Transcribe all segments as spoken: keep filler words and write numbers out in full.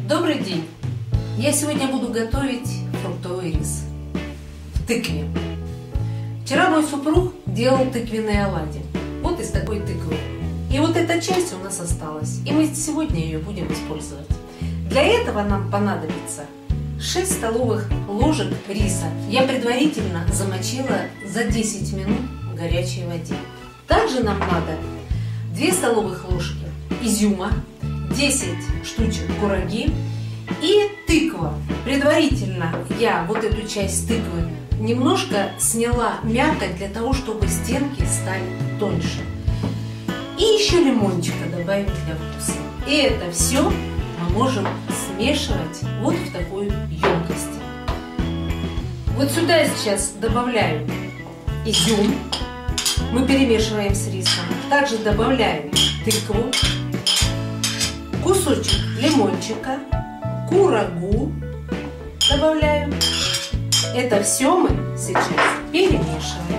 Добрый день! Я сегодня буду готовить фруктовый рис в тыкве. Вчера мой супруг делал тыквенные оладьи. Вот из такой тыквы. И вот эта часть у нас осталась. И мы сегодня ее будем использовать. Для этого нам понадобится шесть столовых ложек риса. Я предварительно замочила за десять минут в горячей воде. Также нам надо две столовых ложки изюма, десять штучек кураги и тыква. Предварительно я вот эту часть тыквы немножко сняла мякоть для того, чтобы стенки стали тоньше. И еще лимончика добавим для вкуса. И это все мы можем смешивать вот в такой емкости. Вот сюда я сейчас добавляю изюм. Мы перемешиваем с рисом. Также добавляю тыкву, кусочек лимончика, курагу добавляю. Это все мы сейчас перемешиваем.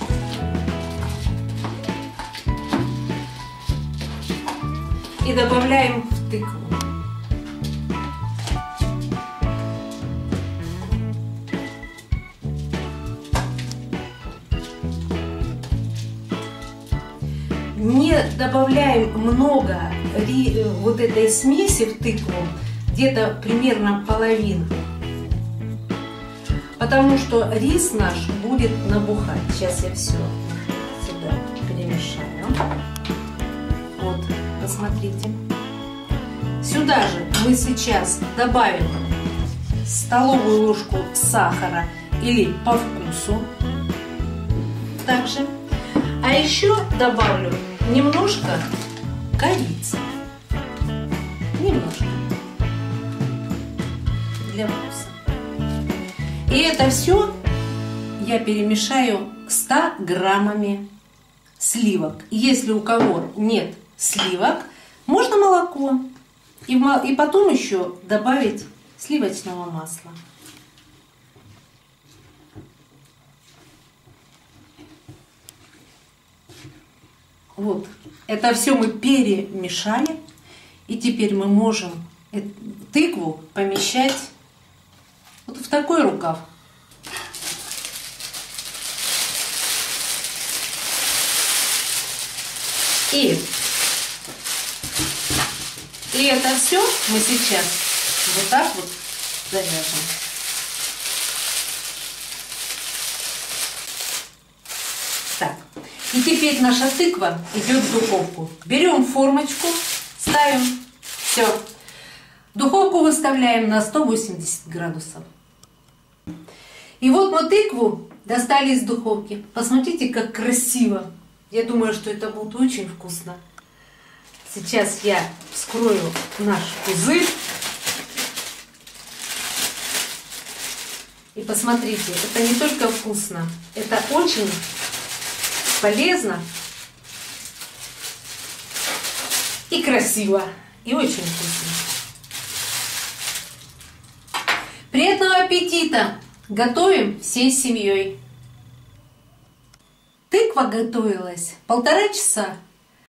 И добавляем в тыкву. Не добавляем много вот этой смеси в тыкву, где-то примерно половину, потому что рис наш будет набухать. Сейчас я все сюда перемешаю. Вот, посмотрите. Сюда же мы сейчас добавим столовую ложку сахара или по вкусу. Также. А еще добавлю немножко корицы. Немножко. Для вкуса. И это все я перемешаю ста граммами сливок. Если у кого нет сливок, можно молоко. И, и потом еще добавить сливочного масла. Вот, это все мы перемешали. И теперь мы можем тыкву помещать вот в такой рукав. И, и это все мы сейчас вот так вот завяжем. Так. И теперь наша тыква идет в духовку. Берем формочку, ставим, все. Духовку выставляем на сто восемьдесят градусов. И вот мы тыкву достали из духовки. Посмотрите, как красиво. Я думаю, что это будет очень вкусно. Сейчас я вскрою наш пузырь. И посмотрите, это не только вкусно, это очень полезно и красиво, и очень вкусно. Приятного аппетита! Готовим всей семьей. Тыква готовилась полтора часа.